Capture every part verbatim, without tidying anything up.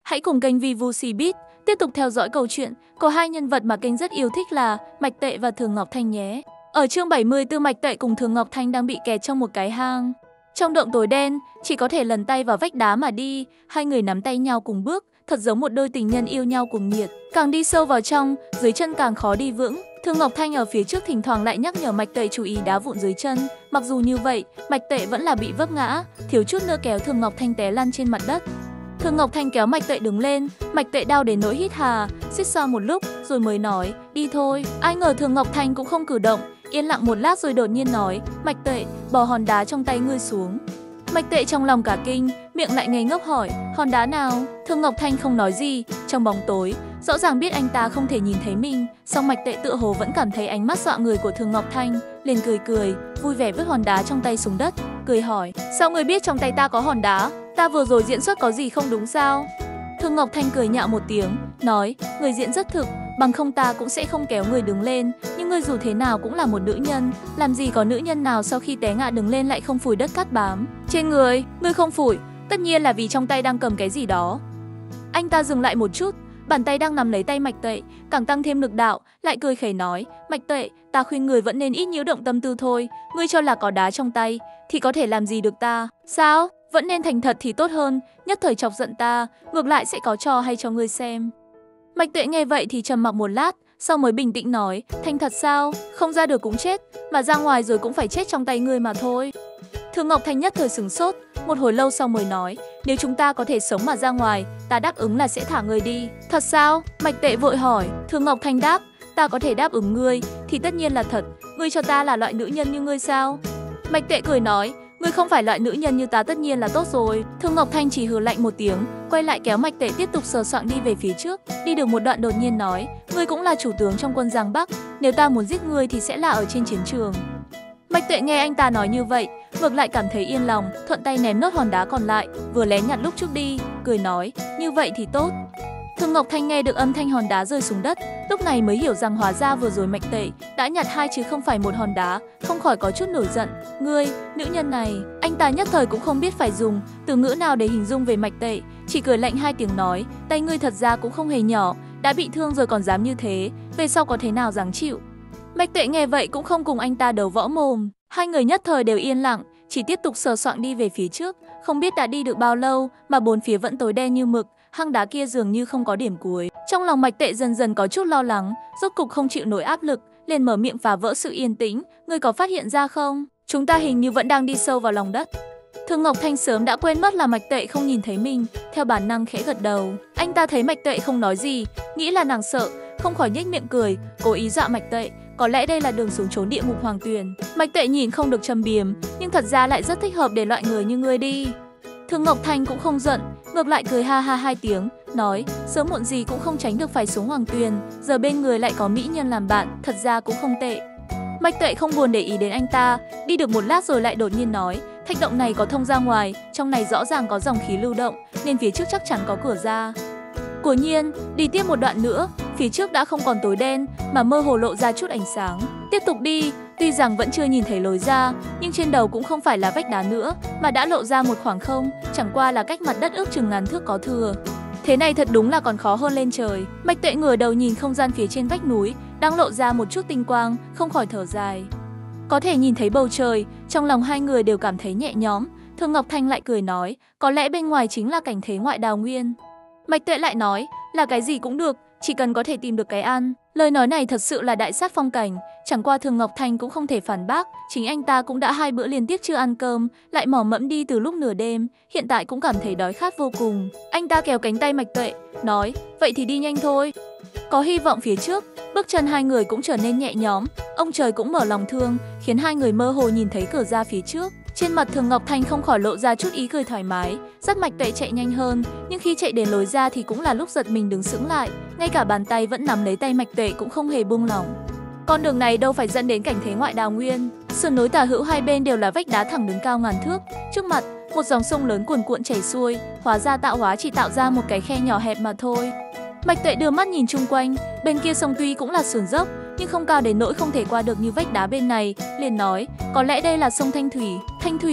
Hãy cùng kênh VivuCbiz tiếp tục theo dõi câu chuyện có hai nhân vật mà kênh rất yêu thích là Mạch Tệ và Thường Ngọc Thanh nhé. Ở chương bảy mươi tư, Mạch Tệ cùng Thường Ngọc Thanh đang bị kẹt trong một cái hang. Trong động tối đen, chỉ có thể lần tay vào vách đá mà đi, hai người nắm tay nhau cùng bước, thật giống một đôi tình nhân yêu nhau cuồng nhiệt. Càng đi sâu vào trong, dưới chân càng khó đi vững. Thường Ngọc Thanh ở phía trước thỉnh thoảng lại nhắc nhở Mạch Tệ chú ý đá vụn dưới chân. Mặc dù như vậy, Mạch Tệ vẫn là bị vấp ngã, thiếu chút nữa kéo Thường Ngọc Thanh té lăn trên mặt đất. Thường Ngọc Thanh kéo Mạch Tệ đứng lên, Mạch Tệ đau đến nỗi hít hà, xít xoa một lúc rồi mới nói, đi thôi. Ai ngờ Thường Ngọc Thanh cũng không cử động, yên lặng một lát rồi đột nhiên nói, Mạch Tệ, bỏ hòn đá trong tay ngươi xuống. Mạch Tệ trong lòng cả kinh, miệng lại ngây ngốc hỏi, hòn đá nào? Thường Ngọc Thanh không nói gì, trong bóng tối, rõ ràng biết anh ta không thể nhìn thấy mình, song Mạch Tệ tựa hồ vẫn cảm thấy ánh mắt dọa người của Thường Ngọc Thanh, liền cười cười, vui vẻ vứt hòn đá trong tay xuống đất, cười hỏi, sao ngươi biết trong tay ta có hòn đá? Ta vừa rồi diễn xuất có gì không đúng sao? Thường Ngọc Thanh cười nhạo một tiếng, nói, người diễn rất thực, bằng không ta cũng sẽ không kéo người đứng lên, nhưng ngươi dù thế nào cũng là một nữ nhân, làm gì có nữ nhân nào sau khi té ngã đứng lên lại không phủi đất cát bám trên người, ngươi không phủi, tất nhiên là vì trong tay đang cầm cái gì đó. Anh ta dừng lại một chút, bàn tay đang nắm lấy tay Mạch Tệ, càng tăng thêm lực đạo, lại cười khẩy nói, Mạch Tệ, ta khuyên người vẫn nên ít nhiễu động tâm tư thôi, ngươi cho là có đá trong tay, thì có thể làm gì được ta, sao? Vẫn nên thành thật thì tốt hơn, nhất thời chọc giận ta, ngược lại sẽ có trò hay cho ngươi xem. Mạch Tệ nghe vậy thì trầm mặc một lát, sau mới bình tĩnh nói, thành thật sao, không ra được cũng chết, mà ra ngoài rồi cũng phải chết trong tay ngươi mà thôi. Thường Ngọc Thanh nhất thời sửng sốt, một hồi lâu sau mới nói, nếu chúng ta có thể sống mà ra ngoài, ta đáp ứng là sẽ thả ngươi đi. Thật sao? Mạch Tệ vội hỏi. Thường Ngọc Thanh đáp, ta có thể đáp ứng ngươi, thì tất nhiên là thật, ngươi cho ta là loại nữ nhân như ngươi sao? Mạch Tệ cười nói, ngươi không phải loại nữ nhân như ta tất nhiên là tốt rồi. Thường Ngọc Thanh chỉ hừ lạnh một tiếng, quay lại kéo Mạch Tệ tiếp tục sờ soạng đi về phía trước. Đi được một đoạn đột nhiên nói, ngươi cũng là chủ tướng trong quân Giang Bắc, nếu ta muốn giết ngươi thì sẽ là ở trên chiến trường. Mạch Tệ nghe anh ta nói như vậy, ngược lại cảm thấy yên lòng, thuận tay ném nốt hòn đá còn lại, vừa lén nhặt lúc trước đi, cười nói, như vậy thì tốt. Thường Ngọc Thanh nghe được âm thanh hòn đá rơi xuống đất, lúc này mới hiểu rằng hóa ra vừa rồi Mạch Tệ đã nhặt hai chứ không phải một hòn đá, không khỏi có chút nổi giận. Ngươi, nữ nhân này, anh ta nhất thời cũng không biết phải dùng từ ngữ nào để hình dung về Mạch Tệ, chỉ cười lạnh hai tiếng nói, tay ngươi thật ra cũng không hề nhỏ, đã bị thương rồi còn dám như thế, về sau có thế nào dáng chịu. Mạch Tệ nghe vậy cũng không cùng anh ta đấu võ mồm, hai người nhất thời đều yên lặng, chỉ tiếp tục sờ soạng đi về phía trước, không biết đã đi được bao lâu mà bốn phía vẫn tối đen như mực. Hang đá kia dường như không có điểm cuối. Trong lòng Mạch Tệ dần dần có chút lo lắng, rốt cục không chịu nổi áp lực, liền mở miệng phá vỡ sự yên tĩnh, ngươi có phát hiện ra không? Chúng ta hình như vẫn đang đi sâu vào lòng đất. Thường Ngọc Thanh sớm đã quên mất là Mạch Tệ không nhìn thấy mình, theo bản năng khẽ gật đầu. Anh ta thấy Mạch Tệ không nói gì, nghĩ là nàng sợ, không khỏi nhếch miệng cười, cố ý dọa Mạch Tệ, có lẽ đây là đường xuống trốn địa ngục Hoàng Tuyền. Mạch Tệ nhìn không được châm biếm, nhưng thật ra lại rất thích hợp để loại người như ngươi đi. Thường Ngọc Thanh cũng không giận, ngược lại cười ha ha hai tiếng, nói, sớm muộn gì cũng không tránh được phải xuống Hoàng Tuyền, giờ bên người lại có mỹ nhân làm bạn, thật ra cũng không tệ. Mạch Tệ không buồn để ý đến anh ta, đi được một lát rồi lại đột nhiên nói, thạch động này có thông ra ngoài, trong này rõ ràng có dòng khí lưu động, nên phía trước chắc chắn có cửa ra. Quả nhiên, đi tiếp một đoạn nữa, phía trước đã không còn tối đen, mà mơ hồ lộ ra chút ánh sáng. Tiếp tục đi, tuy rằng vẫn chưa nhìn thấy lối ra, nhưng trên đầu cũng không phải là vách đá nữa, mà đã lộ ra một khoảng không, chẳng qua là cách mặt đất ước chừng ngàn thước có thừa. Thế này thật đúng là còn khó hơn lên trời. Mạch Tệ ngửa đầu nhìn không gian phía trên vách núi, đang lộ ra một chút tinh quang, không khỏi thở dài. Có thể nhìn thấy bầu trời, trong lòng hai người đều cảm thấy nhẹ nhõm. Thường Ngọc Thanh lại cười nói, có lẽ bên ngoài chính là cảnh thế ngoại đào nguyên. Mạch Tệ lại nói, là cái gì cũng được, chỉ cần có thể tìm được cái ăn. Lời nói này thật sự là đại sát phong cảnh, chẳng qua Thường Ngọc Thanh cũng không thể phản bác, chính anh ta cũng đã hai bữa liên tiếp chưa ăn cơm, lại mò mẫm đi từ lúc nửa đêm, hiện tại cũng cảm thấy đói khát vô cùng. Anh ta kéo cánh tay Mạch Tệ, nói, vậy thì đi nhanh thôi. Có hy vọng phía trước, bước chân hai người cũng trở nên nhẹ nhõm, ông trời cũng mở lòng thương, khiến hai người mơ hồ nhìn thấy cửa ra phía trước. Trên mặt Thường Ngọc Thanh không khỏi lộ ra chút ý cười thoải mái, dắt Mạch Tệ chạy nhanh hơn, nhưng khi chạy đến lối ra thì cũng là lúc giật mình đứng sững lại, ngay cả bàn tay vẫn nắm lấy tay Mạch Tệ cũng không hề buông lỏng. Con đường này đâu phải dẫn đến cảnh thế ngoại đào nguyên, sườn núi tả hữu hai bên đều là vách đá thẳng đứng cao ngàn thước, trước mặt một dòng sông lớn cuồn cuộn chảy xuôi, hóa ra tạo hóa chỉ tạo ra một cái khe nhỏ hẹp mà thôi. Mạch Tệ đưa mắt nhìn chung quanh, bên kia sông tuy cũng là sườn dốc, nhưng không cao đến nỗi không thể qua được như vách đá bên này, liền nói, có lẽ đây là sông Thanh Thủy. Thanh Thủy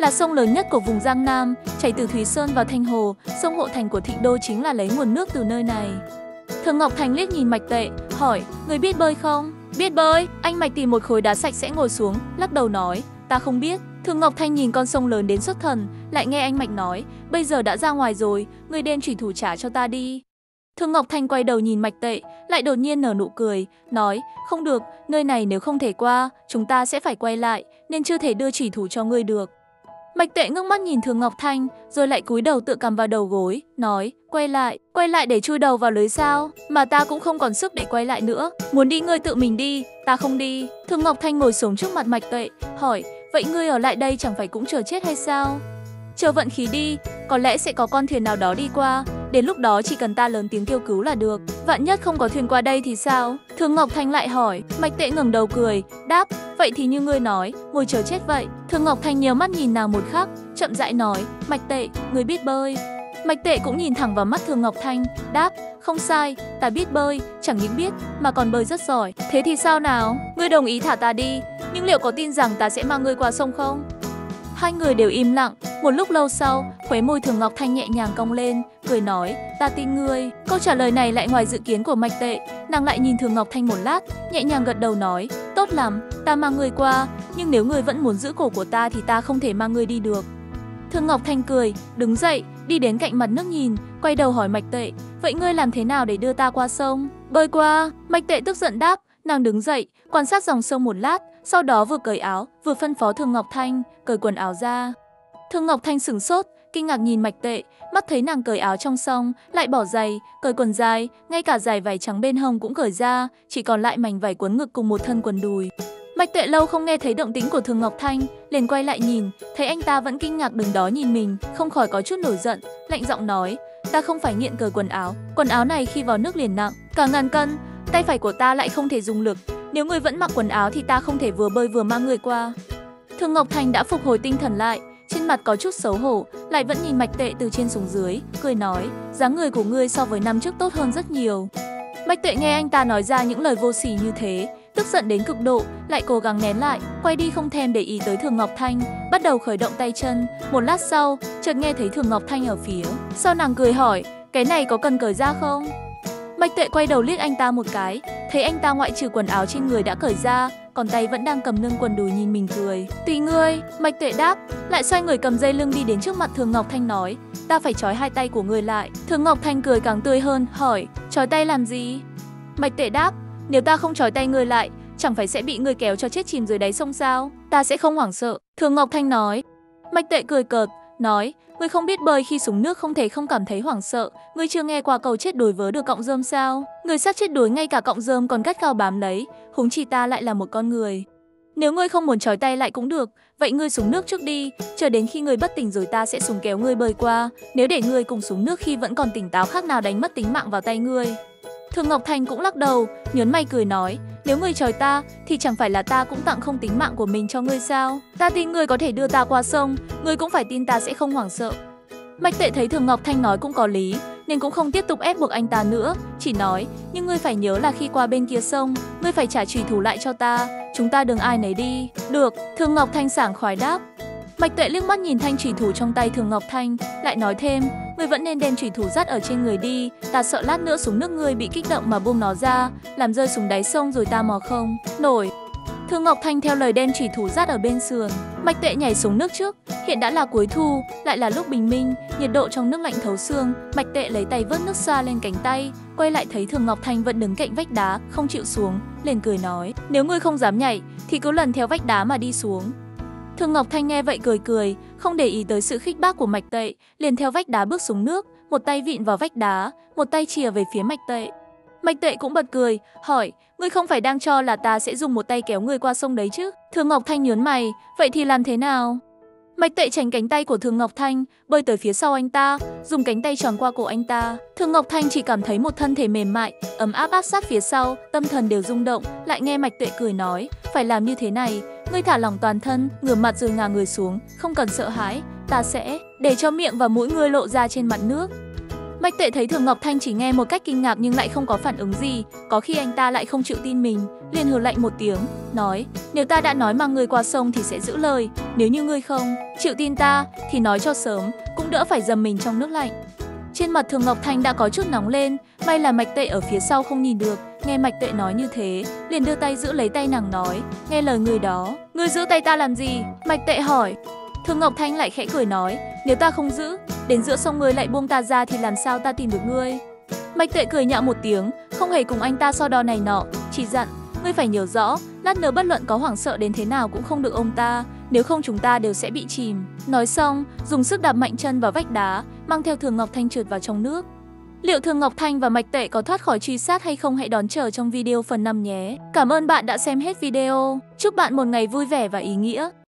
là sông lớn nhất của vùng Giang Nam, chảy từ Thúy Sơn vào Thanh Hồ, sông Hộ Thành của Thịnh Đô chính là lấy nguồn nước từ nơi này. Thường Ngọc Thanh liếc nhìn Mạch Tệ, hỏi, người biết bơi không? Biết bơi. Anh Mạch tìm một khối đá sạch sẽ ngồi xuống, lắc đầu nói, ta không biết. Thường Ngọc Thanh nhìn con sông lớn đến xuất thần, lại nghe anh Mạch nói, bây giờ đã ra ngoài rồi, người đem chủy thủ trả cho ta đi. Thường Ngọc Thanh quay đầu nhìn Mạch Tệ, lại đột nhiên nở nụ cười, nói, không được, nơi này nếu không thể qua, chúng ta sẽ phải quay lại, nên chưa thể đưa chủy thủ cho ngươi được. Mạch Tệ ngước mắt nhìn Thường Ngọc Thanh, rồi lại cúi đầu tựa cằm vào đầu gối, nói, quay lại, quay lại để chui đầu vào lưới sao, mà ta cũng không còn sức để quay lại nữa, muốn đi ngươi tự mình đi, ta không đi. Thường Ngọc Thanh ngồi xuống trước mặt Mạch Tệ, hỏi, vậy ngươi ở lại đây chẳng phải cũng chờ chết hay sao? Chờ vận khí đi, có lẽ sẽ có con thuyền nào đó đi qua, đến lúc đó chỉ cần ta lớn tiếng kêu cứu là được, vạn nhất không có thuyền qua đây thì sao? Thường Ngọc Thanh lại hỏi. Mạch Tệ ngẩng đầu cười, đáp, vậy thì như ngươi nói, ngồi chờ chết vậy. Thường Ngọc Thanh nhiều mắt nhìn nàng một khắc, chậm rãi nói, Mạch Tệ, ngươi biết bơi. Mạch Tệ cũng nhìn thẳng vào mắt Thường Ngọc Thanh, đáp, không sai, ta biết bơi, chẳng những biết mà còn bơi rất giỏi. Thế thì sao nào? Ngươi đồng ý thả ta đi, nhưng liệu có tin rằng ta sẽ mang ngươi qua sông không? Hai người đều im lặng, một lúc lâu sau, khóe môi Thường Ngọc Thanh nhẹ nhàng cong lên, cười nói, ta tin ngươi. Câu trả lời này lại ngoài dự kiến của Mạch Tệ, nàng lại nhìn Thường Ngọc Thanh một lát, nhẹ nhàng gật đầu nói, tốt lắm, ta mang ngươi qua, nhưng nếu ngươi vẫn muốn giữ cổ của ta thì ta không thể mang ngươi đi được. Thường Ngọc Thanh cười, đứng dậy, đi đến cạnh mặt nước nhìn, quay đầu hỏi Mạch Tệ, vậy ngươi làm thế nào để đưa ta qua sông? Bơi qua. Mạch Tệ tức giận đáp, nàng đứng dậy, quan sát dòng sông một lát, sau đó vừa cởi áo, vừa phân phó Thường Ngọc Thanh, cởi quần áo ra. Thường Ngọc Thanh sửng sốt, kinh ngạc nhìn Mạch Tệ, mắt thấy nàng cởi áo trong sông, lại bỏ giày, cởi quần dài, ngay cả dải vải trắng bên hông cũng cởi ra, chỉ còn lại mảnh vải quấn ngực cùng một thân quần đùi. Mạch Tệ lâu không nghe thấy động tĩnh của Thường Ngọc Thanh, liền quay lại nhìn, thấy anh ta vẫn kinh ngạc đứng đó nhìn mình, không khỏi có chút nổi giận, lạnh giọng nói, ta không phải nghiện cởi quần áo, quần áo này khi vào nước liền nặng, cả ngàn cân, tay phải của ta lại không thể dùng lực, nếu ngươi vẫn mặc quần áo thì ta không thể vừa bơi vừa mang người qua. Thường Ngọc Thanh đã phục hồi tinh thần lại, trên mặt có chút xấu hổ, lại vẫn nhìn Mạch Tệ từ trên xuống dưới, cười nói, dáng người của ngươi so với năm trước tốt hơn rất nhiều. Mạch Tệ nghe anh ta nói ra những lời vô sỉ như thế, tức giận đến cực độ, lại cố gắng nén lại, quay đi không thèm để ý tới Thường Ngọc Thanh, bắt đầu khởi động tay chân. Một lát sau, chợt nghe thấy Thường Ngọc Thanh ở phía sau, nàng cười hỏi, cái này có cần cởi ra không? Mạch Tệ quay đầu liếc anh ta một cái, thấy anh ta ngoại trừ quần áo trên người đã cởi ra, còn tay vẫn đang cầm nâng quần đùi nhìn mình cười. Tùy ngươi. Mạch Tệ đáp, lại xoay người cầm dây lưng đi đến trước mặt Thường Ngọc Thanh nói, ta phải trói hai tay của ngươi lại. Thường Ngọc Thanh cười càng tươi hơn, hỏi, trói tay làm gì? Mạch Tệ đáp, nếu ta không trói tay ngươi lại, chẳng phải sẽ bị ngươi kéo cho chết chìm dưới đáy sông sao? Ta sẽ không hoảng sợ. Thường Ngọc Thanh nói. Mạch Tệ cười cợt, nói, ngươi không biết bơi khi xuống nước không thể không cảm thấy hoảng sợ, ngươi chưa nghe qua câu chết đuối vớ được cọng rơm sao? Người sắp chết đuối ngay cả cọng rơm còn gắt gao bám lấy, huống chi ta lại là một con người. Nếu ngươi không muốn trói tay lại cũng được, vậy ngươi xuống nước trước đi, chờ đến khi ngươi bất tỉnh rồi ta sẽ xuống kéo ngươi bơi qua, nếu để ngươi cùng xuống nước khi vẫn còn tỉnh táo khác nào đánh mất tính mạng vào tay ngươi. Thường Ngọc Thanh cũng lắc đầu, nhớn mày cười nói, nếu ngươi trói ta thì chẳng phải là ta cũng tặng không tính mạng của mình cho ngươi sao? Ta tin ngươi có thể đưa ta qua sông, ngươi cũng phải tin ta sẽ không hoảng sợ. Mạch Tệ thấy Thường Ngọc Thanh nói cũng có lý, nên cũng không tiếp tục ép buộc anh ta nữa, chỉ nói, nhưng ngươi phải nhớ là khi qua bên kia sông, ngươi phải trả chủy thủ lại cho ta, chúng ta đừng ai nấy đi. Được. Thường Ngọc Thanh sảng khoái đáp. Mạch Tệ liếc mắt nhìn thanh chủy thủ trong tay Thường Ngọc Thanh, lại nói thêm, ngươi vẫn nên đem chủy thủ dắt ở trên người đi, ta sợ lát nữa xuống nước ngươi bị kích động mà buông nó ra, làm rơi xuống đáy sông rồi ta mò không nổi. Thường Ngọc Thanh theo lời đem chủy thủ dắt ở bên sườn. Mạch Tệ nhảy xuống nước trước, hiện đã là cuối thu, lại là lúc bình minh, nhiệt độ trong nước lạnh thấu xương. Mạch Tệ lấy tay vớt nước xa lên cánh tay, quay lại thấy Thường Ngọc Thanh vẫn đứng cạnh vách đá, không chịu xuống, liền cười nói, nếu ngươi không dám nhảy thì cứ lần theo vách đá mà đi xuống. Thường Ngọc Thanh nghe vậy cười cười, không để ý tới sự khích bác của Mạch Tệ, liền theo vách đá bước xuống nước, một tay vịn vào vách đá, một tay chìa về phía Mạch Tệ. Mạch Tệ cũng bật cười, hỏi, ngươi không phải đang cho là ta sẽ dùng một tay kéo ngươi qua sông đấy chứ? Thường Ngọc Thanh nhớn mày, vậy thì làm thế nào? Mạch Tệ tránh cánh tay của Thường Ngọc Thanh, bơi tới phía sau anh ta, dùng cánh tay tròn qua cổ anh ta. Thường Ngọc Thanh chỉ cảm thấy một thân thể mềm mại, ấm áp áp sát phía sau, tâm thần đều rung động, lại nghe Mạch Tệ cười nói, phải làm như thế này, ngươi thả lỏng toàn thân, ngửa mặt rồi ngả người xuống, không cần sợ hãi, ta sẽ để cho miệng và mũi ngươi lộ ra trên mặt nước. Mạch Tuệ thấy Thường Ngọc Thanh chỉ nghe một cách kinh ngạc nhưng lại không có phản ứng gì, có khi anh ta lại không chịu tin mình, liền hừ lạnh một tiếng, nói: nếu ta đã nói mang ngươi qua sông thì sẽ giữ lời, nếu như ngươi không chịu tin ta thì nói cho sớm, cũng đỡ phải dầm mình trong nước lạnh. Trên mặt Thường Ngọc Thanh đã có chút nóng lên, may là Mạch Tuệ ở phía sau không nhìn được, nghe Mạch Tuệ nói như thế, liền đưa tay giữ lấy tay nàng nói: nghe lời người đó, ngươi giữ tay ta làm gì? Mạch Tuệ hỏi. Thường Ngọc Thanh lại khẽ cười nói: nếu ta không giữ, đến giữa sông ngươi lại buông ta ra thì làm sao ta tìm được ngươi? Mạch Tuệ cười nhạo một tiếng, không hề cùng anh ta so đo này nọ, chỉ dặn: ngươi phải nhớ rõ, lát nữa bất luận có hoảng sợ đến thế nào cũng không được ôm ta, nếu không chúng ta đều sẽ bị chìm. Nói xong, dùng sức đạp mạnh chân vào vách đá, mang theo Thường Ngọc Thanh trượt vào trong nước. Liệu Thường Ngọc Thanh và Mạch Tuệ có thoát khỏi truy sát hay không, hãy đón chờ trong video phần năm nhé. Cảm ơn bạn đã xem hết video. Chúc bạn một ngày vui vẻ và ý nghĩa.